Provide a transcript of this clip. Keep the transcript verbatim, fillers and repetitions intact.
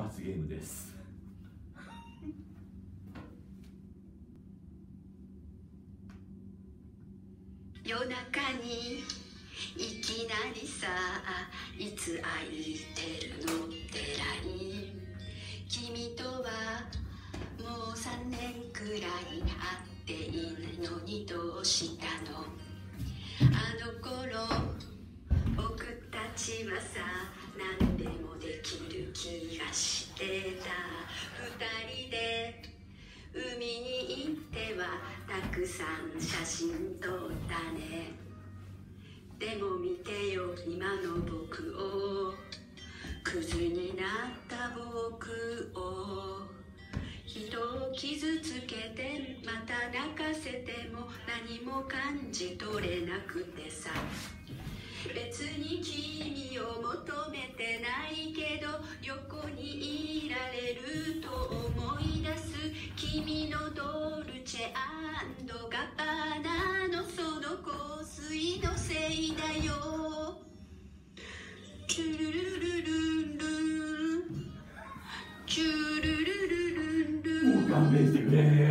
罰ゲームです。 夜中にいきなりさ、いつ空いてるのってライン、君とはもうさんねんくらい会っていないのにどうしたの。あの頃僕たちはさ、何でもできる気がしてた。二人で海に行ってはたくさん写真撮ったね。でも見てよ今の僕を、クズになった僕を。人を傷つけてまた泣かせても何も感じ取れなくてさ、別に君を求めてないけど横にいられると思い出す。君のドルチェ&ガッバーナのその香水のせいだよ。チュルルルルンルンチュルルルルンルン。 もう勘弁してくれ。